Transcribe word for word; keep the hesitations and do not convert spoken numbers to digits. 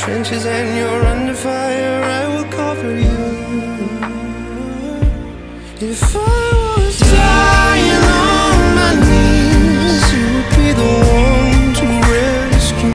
trenches and you're under fire, I will cover you. If I